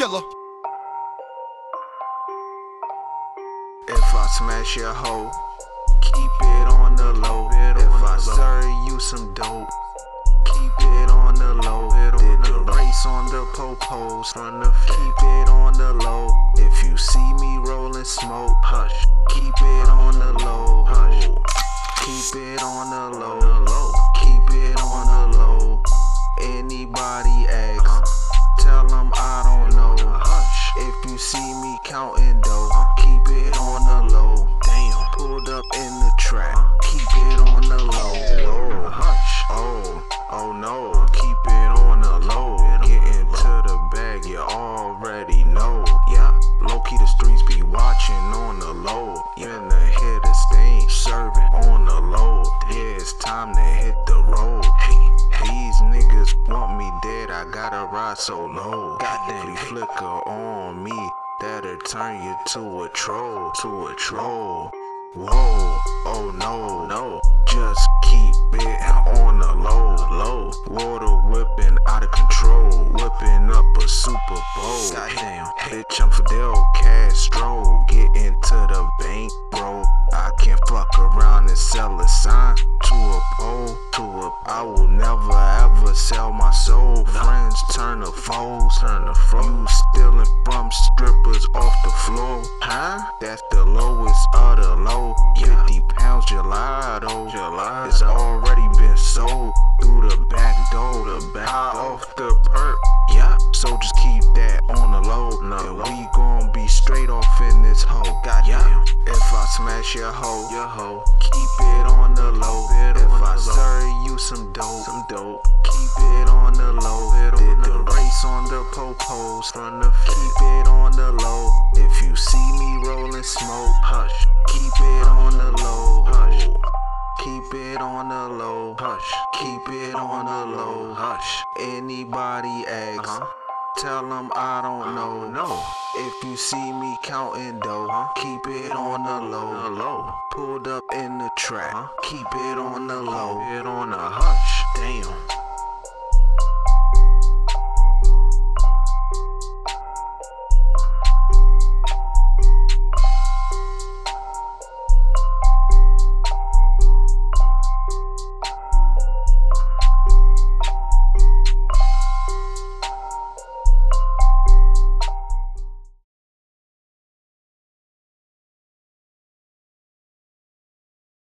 killer. If I smash your hoe, keep it on the low. If I serve you some dope, keep it on the low. Did the race on the popos, keep it on the low. If you see me rolling smoke, hush, keep it on the low. Hush, keep it on the low. Keep it on the low. Anybody asks, tell them I don't know. Hush, if you see me counting dough, keep it on the low. Damn, pulled up in the track, keep it on the low. Hush, oh no, keep it on the low. Getting to the bag, you already know. Yeah, low-key the streets be watching on the low. Even the hit a stain, serving on the low. Yeah, it's time to hit the road. These niggas want me dead, I gotta ride so low. Goddamn, flicker on me, that'll turn you to a troll. Whoa, oh no, just keep it on the low. Water whipping out of control, whipping up a Super Bowl. Goddamn, bitch, I'm Fidel Castro, getting to the bank, bro. I can't fuck around and sell a sign to a pole, I will never ever sell my soul. Friends turn to foes, You stealing from strippers off the floor, huh? That's the lowest of the low. 50 pounds gelato, it's already been sold through the back door. High off the perk, yeah. So just keep that on the low, and we gon' be straight off in this hoe. Goddamn, if I smash your hoe, keep it on the low. If I serve you some dope, keep it on the low. Did the race on the popos, keep it on the low. If you see me rolling smoke, hush, keep it on the low. Hush, keep it on the low. Hush, keep it on the low. Hush, anybody asks, tell them I don't know. If you see me counting dough, keep it on the low. Pulled up in the track, keep it on the low. Hush, damn.